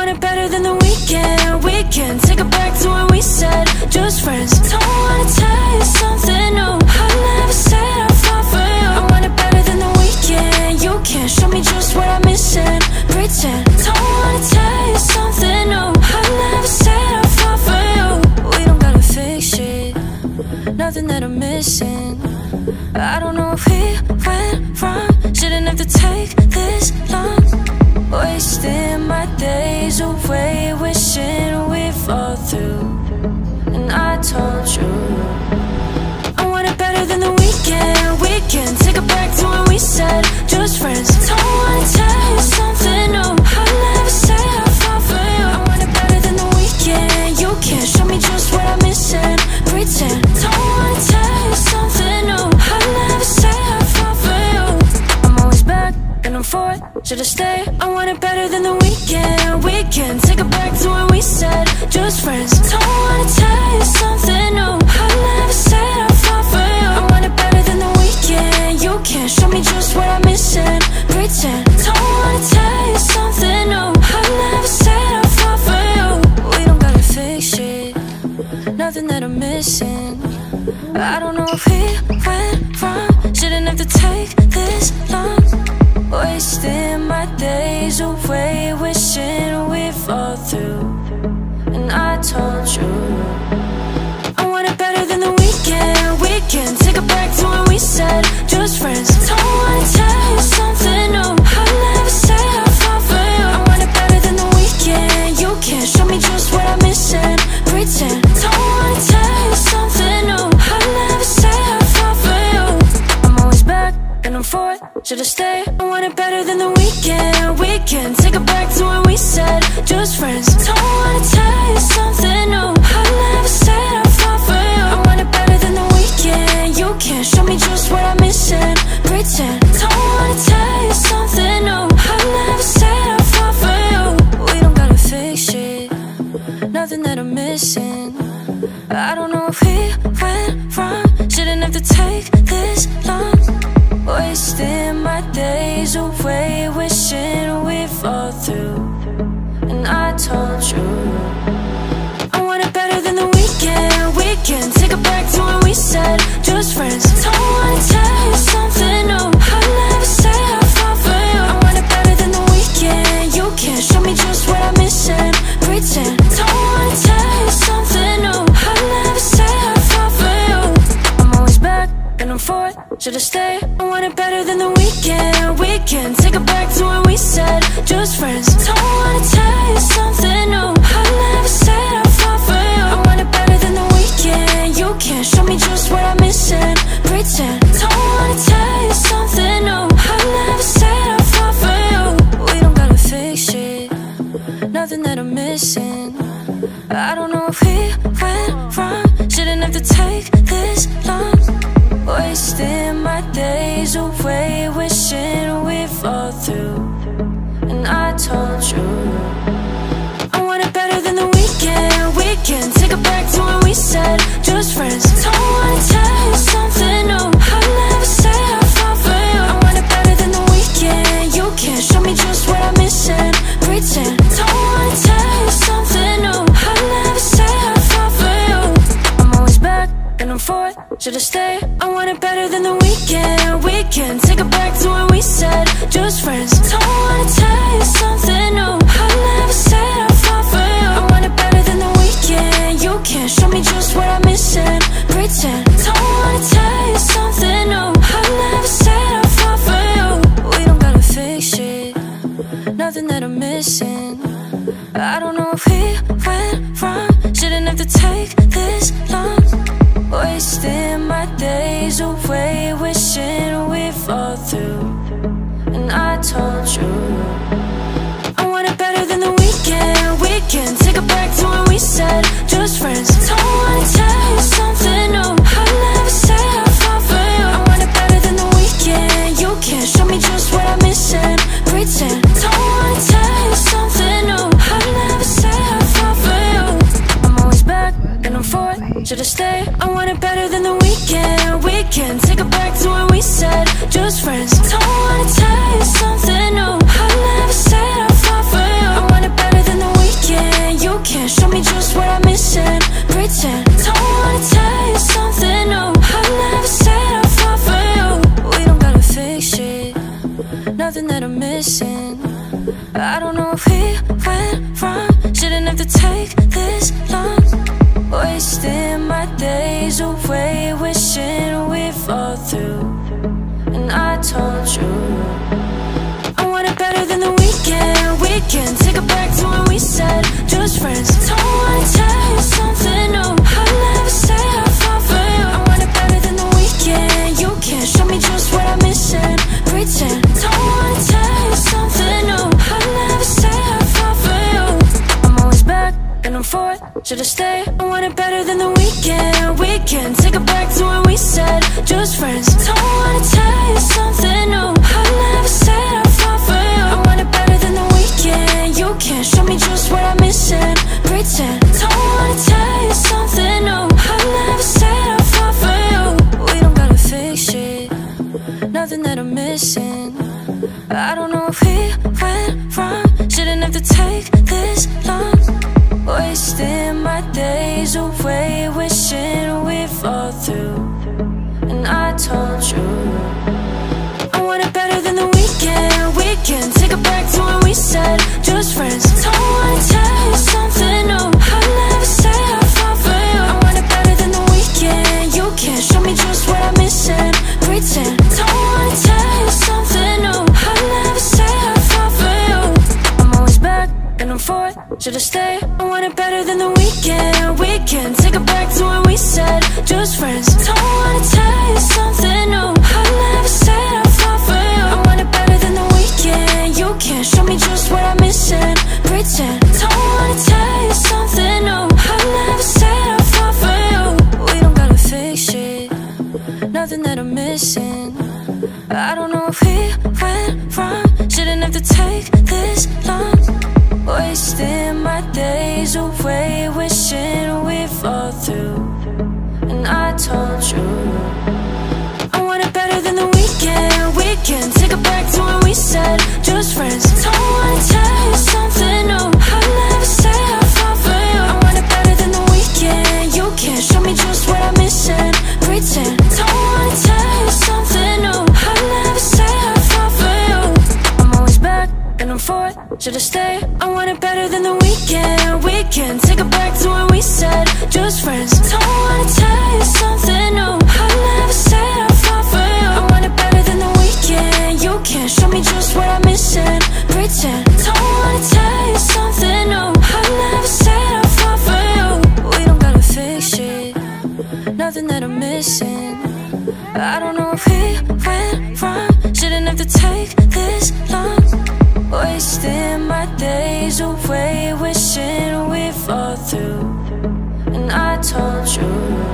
want it better than the weekend. We can take it back to when we said just friends. Don't wanna tell you something new. I never said I'll fall for you. I want it better than the weekend. You can't show me just what I'm missing. Pretend. Don't wanna tell you something new. I never said I'll fall for you. We don't gotta fix shit, nothing that I'm missing. I don't know if we went wrong. Shouldn't have to take this long. Wasting my days away, wishing we'd fall through. And I told you I want it better than the weekend. We can take it back to when we said just friends. Don't wanna tell you something new. I never said I'll fall for you. I want it better than the weekend. You can't show me just what I'm missing. Pretend. Don't wanna tell you something new. I never said I'll fall for you. I'm always back and I'm forth. Should've stayed. I want it better than the weekend. We can take it back to when we said just friends. Don't wanna tell you something new. I never said I'll fall for you. I want it better than the weekend. You can't show me just what I'm missing. Pretend. Don't wanna tell you something new. I never said I'll fall for you. We don't gotta fix shit, nothing that I'm missing. I don't know if we went wrong. Shouldn't have to take this long. Wasting my days away, wishing we'd fall through. And I told you I want it better than the weekend. We can take it back to when we said just friends. Don't wanna tell you something new. I never said I'll fall for you. I want it better than the weekend. You can't show me just what I'm missing. Pretend. Don't wanna tell you something new. I never said I'll fall for you. I'm always back and I'm forth. Should've stayed. I want it better than the weekend. We can take it back to when we said just friends. Don't wanna tell you something new. I never said I'll fall for you. I want it better than the weekend. You can't show me just what I'm missing. Pretend. Don't wanna tell you something new. I never said I'll fall for you. We don't gotta fix shit, nothing that I'm missing. I don't know if we went wrong. Shouldn't have to take this long. Wasting my days away, wishing we'd fall through. And I told you I want it better than the weekend. We can take it back to when we said just friends. Don't wanna tell you something new. I never said I'll fall for you. I want it better than the weekend. You can't show me just what I'm missing. Pretend. Don't wanna tell you something new. I never said I'll fall for you. I'm always back and I'm forth. Should've stayed. I want it better than the weekend. We can take it back to when we said just friends. Don't wanna tell you something new. I never said I'll fall for you. I want it better than the weekend. You can't show me just what I'm missing. Pretend. Don't wanna tell you something new. I never said I'll fall for you. We don't gotta fix shit, nothing that I'm missing. I don't know if we went wrong. Shouldn't have to take this long. Wasting my days away, wishing we'd fall through. And I told you I want it better than the weekend. We can take it back to when we said just friends. Don't wanna tell you something new. I never said I'll fall for you. I want it better than the weekend. You can't show me just what I'm missing. Pretend. Don't wanna tell you something new. I never said I'll fall for you. I'm always back and I'm forth. Should've stayed. I want it better than the weekend. We can take it back to when we said just friends. Don't wanna tell you something new. I never said I'll fall for you. I want it better than the weekend. You can't show me just what I'm missing. Pretend. Don't wanna tell you something new. I never said I'll fall for you. We don't gotta fix shit, nothing that I'm missing. I don't know if we went wrong. Shouldn't have to take this long. Wasting my days away, wishing we'd fall through. And I told you I want it better than the weekend. We can take it back to when we said just friends. Don't wanna tell you something new. I never said I'll fall for you. I want it better than the weekend. You can't show me just what I'm missing. Pretend. Don't wanna tell you something new. I never said I'll fall for you. I'm always back and I'm forth. Should've stayed. I want it better than the weekend. We can take it back to when we said just friends. Don't wanna tell you something new. I never said I'll fall for you. I want it better than the weekend. days away, wishing we'd fall through. And I told you I want it better than the weekend. We can take it back to when we said just friends. Don't wanna tell you something new. I'll never say I fall for you. I want it better than the weekend. You can't show me just what I'm missing. Pretend. Don't wanna tell you something new. I'll never say I fall for you. I'm always back and I'm forth. Should I stay? I want it better than the weekend. We can take it back to when we said just friends. Don't wanna tell you something new. I'll never say I fall for you. I want it better than the weekend. You can't show me just what I'm missing. Pretend. Don't wanna tell you something new. I'll never say I fall for you. We don't gotta fix shit. Nothing that I'm missing. I don't know if we went wrong. Shouldn't have to take this long. Wasting my days away, wishing we'd fall through. And I told you I want it better than the weekend. We can take it back to when we said just friends. Don't wanna tell you something new. I'll never say I fall for you. I want it better than the weekend. You can't show me just what I'm missing. Pretend. Don't wanna tell you something new. I'll never say I fall for you. I'm always back and I'm forth. Should I stay? I want it better than the weekend. We can take it back to when we said just friends. Don't wanna tell you something new. I'll never say I fall for you. I want it better than the weekend. You can't show me just what I'm missing. Pretend. Don't wanna tell you something new. I'll never say I fall for you. We don't gotta fix shit. Nothing that I'm missing. I don't know if we went wrong. Shouldn't have to take this long. Wasting my days away, wishing we'd fall through. And I told you I want it better than the weekend. We can take it back to when we said just friends. Don't wanna tell you something new. I'll never say I fall for you. I want it better than the weekend. You can't show me just what I'm missing. Pretend. Don't wanna tell you something new. I'll never say I fall for you. I'm always back and I'm forth. Should I stay? I want it better than the weekend. We can take it back to when we said just friends. Don't wanna tell you something new. I'll never say I fall for you. I want it better than the weekend. You can't show me just what I'm missing. Pretend. Don't wanna tell you something new. I'll never say I fall for you. We don't gotta fix shit. Nothing that I'm missing. I don't know if we went wrong. Shouldn't have to take this long. Wasting my days away, wishing we'd fall through. And I told you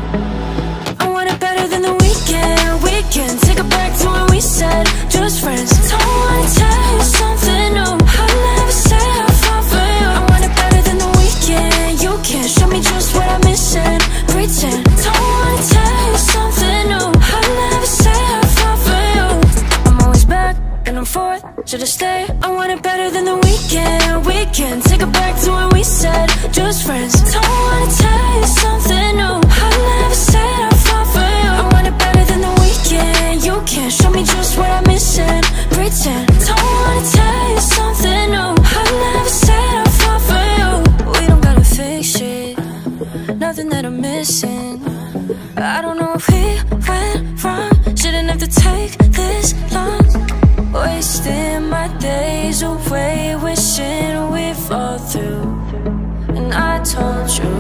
I want it better than the weekend. We can take it back to when we said just friends. Don't wanna tell you something new. I'll never say I fall for you. I want it better than the weekend. You can't show me just what I'm missing. Pretend. Don't wanna tell you something new. I'll never say I fall for you. I'm always back and I'm forth. Should I stay? I want it better than the weekend. We can take it back to when we said just friends. Don't wanna tell you something new. I'll never say I fall for you. I want it better than the weekend. You can't show me just what I'm missing. Pretend. Don't wanna tell you something new. I'll never say I fall for you. We don't gotta fix shit. Nothing that I'm missing. I don't know if we went wrong. Shouldn't have to take this long. Wasting my days away, wishing we'd fall through. And I told you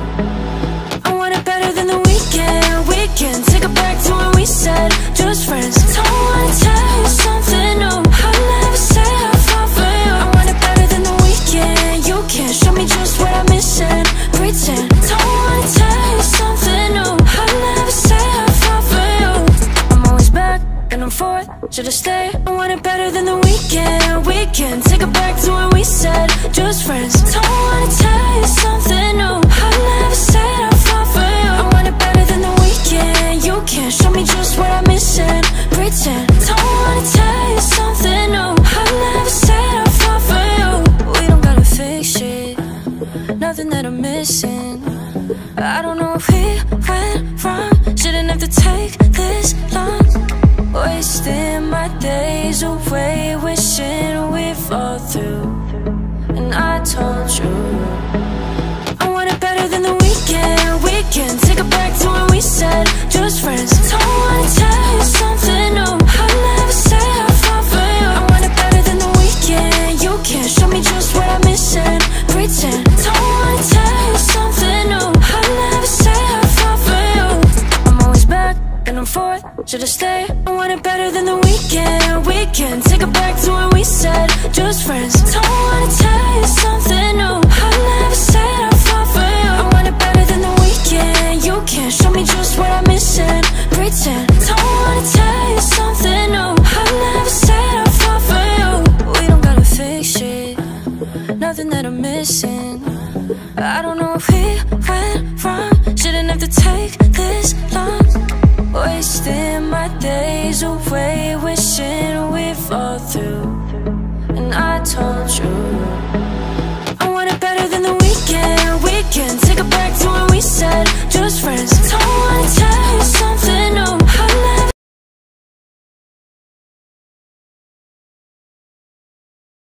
I want it better than the weekend. We can take it back to when we said just friends. Don't wanna tell you something new. I'll never say I fall for you. I want it better than the weekend. You can't show me just what I'm missing. Pretend. Don't wanna tell you something new. I'll never say I fall for you. I'm always back and I'm forth. Should I stay? I want it better than the weekend. We can take it back to when we said just friends. Don't wanna tell you something new. I'll never say I fall for you. I want it better than the weekend. You can't show me just what I'm missing. Pretend. Don't wanna tell you something new. I'll never say I fall for you. We don't gotta fix shit. Nothing that I'm missing. I don't know if we went wrong. Shouldn't have to take this long. Wasting my days away, wishing we'd fall through. And I told you I want it better than the weekend. We can take it back to when we we said just friends. Don't wanna tell you something new. I never said I'll fall for you. I want it better than the weekend. You can't show me just what I'm missing. Pretend. Don't wanna tell you something new. I never said I'll fall for you. I'm always back and I'm forth. Should I stay? I want it better than the weekend. We can take it back to when we said just friends. Don't wanna tell you something new. I never said I'll fall for you. I want it better than the weekend. You can't show me just what I'm missing. Pretend. Don't wanna tell you something new. I never said I'll fall for you. We don't gotta fix it. Nothing that I'm missing. I don't know if we went wrong. Shouldn't have to take this long. Wasting my days away, wishing we'd fall through. And I told you